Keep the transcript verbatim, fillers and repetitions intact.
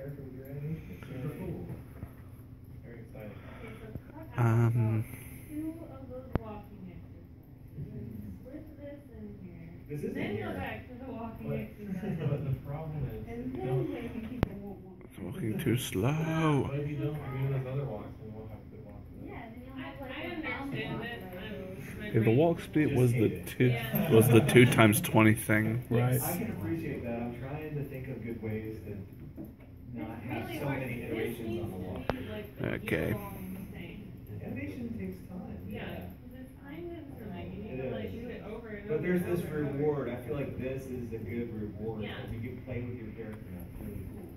character with your animation. It's super cool. Very exciting. Um. Two of those walking exercises. Split this in here. This is then in go here. back to the walking But, exercise. but the problem is, And if you then don't, maybe people won't want It's walking too slow. but if you don't do those other walks, then we'll have to walk. Yeah, then you'll have like I understand it. Yeah, the walk speed was the two was the two times twenty thing, right? I can appreciate that. I'm trying to think of good ways to not have so many iterations on the walk. Okay. Animation takes time. Yeah, because it's time consuming. You need It to like is. do it over and But over. there's and this over and over. reward. I feel like this is a good reward. Yeah. If you can play with your character, that's really cool.